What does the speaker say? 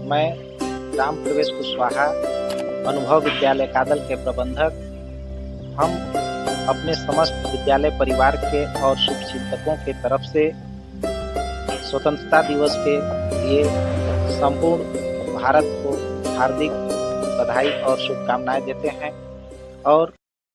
मैं राम प्रवेश कुशवाहा, अनुभव विद्यालय कादल के प्रबंधक, हम अपने समस्त विद्यालय परिवार के और शुभचिंतकों के तरफ से स्वतंत्रता दिवस के लिए संपूर्ण भारत को हार्दिक बधाई और शुभकामनाएं देते हैं। और